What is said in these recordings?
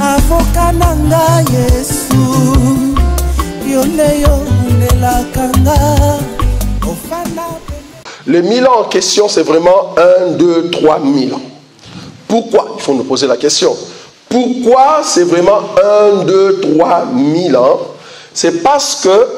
avocat nanga Yesu yoleyo nelakanga ofana. Le 1000 ans en question, c'est vraiment 1, 2, 3 000 ans. Pourquoi? Il faut nous poser la question. Pourquoi c'est vraiment 1, 2, 3 000 ans? C'est parce que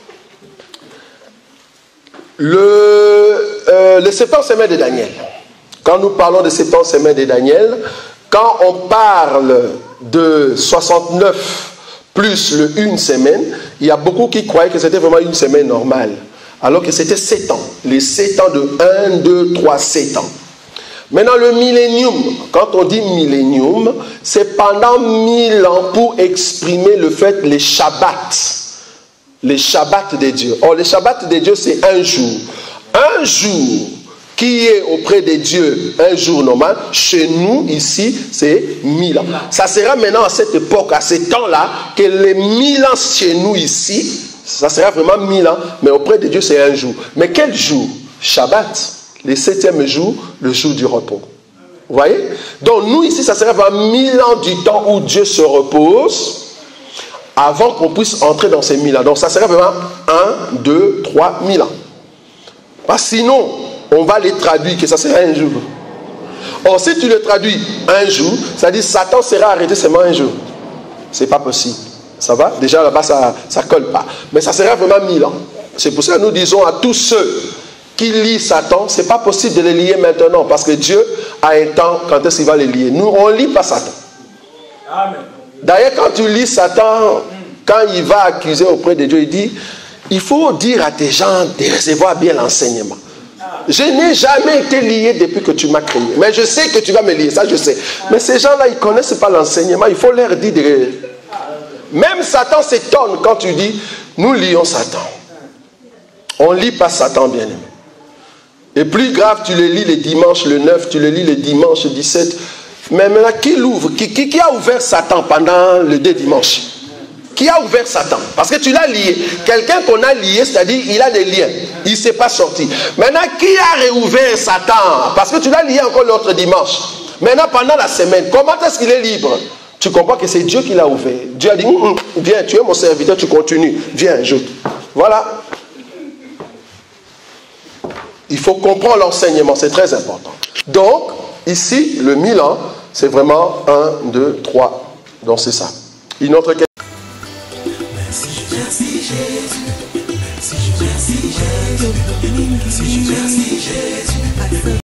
le 70e semaine de Daniel, quand nous parlons de 70e semaine de Daniel, quand on parle de 69 plus le 1 semaine, il y a beaucoup qui croyaient que c'était vraiment une semaine normale. Alors que c'était 7 ans. Les 7 ans de 1, 2, 3, 7 ans. Maintenant, le millénium, quand on dit millénium, c'est pendant 1000 ans pour exprimer le fait, les Shabbats. Les Shabbats de Dieu. Or, les Shabbats de Dieu, c'est un jour. Un jour qui est auprès de Dieu, un jour normal, chez nous, ici, c'est 1000 ans. Ça sera maintenant à cette époque, à ce temps-là, que les 1000 ans chez nous, ici, ça sera vraiment 1000 ans, mais auprès de Dieu, c'est un jour. Mais quel jour? Shabbat, le 7e jour, le jour du repos. Vous voyez? Donc nous, ici, ça sera vraiment 1000 ans du temps où Dieu se repose, avant qu'on puisse entrer dans ces 1000 ans. Donc ça sera vraiment 1, 2, 3 000 ans. Parce que sinon, on va les traduire que ça sera un jour. Or, si tu le traduis un jour, ça dit Satan sera arrêté seulement un jour. C'est pas possible. Ça va? Déjà là-bas, ça ne colle pas. Mais ça sera vraiment 1000 ans. C'est pour ça que nous disons à tous ceux qui lient Satan, ce n'est pas possible de les lier maintenant. Parce que Dieu a un temps quand est-ce qu'il va les lier. Nous, on ne lit pas Satan. D'ailleurs, quand tu lis Satan, quand il va accuser auprès de Dieu, il dit, il faut dire à tes gens de recevoir bien l'enseignement. Je n'ai jamais été lié depuis que tu m'as créé. Mais je sais que tu vas me lier, ça je sais. Mais ces gens-là, ils ne connaissent pas l'enseignement. Il faut leur dire de... Même Satan s'étonne quand tu dis, nous lions Satan. On ne lit pas Satan, bien aimé. Et plus grave, tu le lis le dimanche le 9, tu le lis le dimanche 17. Mais maintenant, qui l'ouvre? Qui a ouvert Satan pendant le 2 dimanches? Qui a ouvert Satan? Parce que tu l'as lié. Quelqu'un qu'on a lié, c'est-à-dire il a des liens. Il ne s'est pas sorti. Maintenant, qui a réouvert Satan? Parce que tu l'as lié encore l'autre dimanche. Maintenant, pendant la semaine, comment est-ce qu'il est libre? Tu comprends que c'est Dieu qui l'a ouvert. Dieu a dit, viens, tu es mon serviteur, tu continues. Viens, je... Voilà. Il faut comprendre l'enseignement, c'est très important. Donc, ici, le 1000 ans, c'est vraiment 1, 2, 3. Donc, c'est ça. Une autre question. Merci Jésus. Merci Jésus.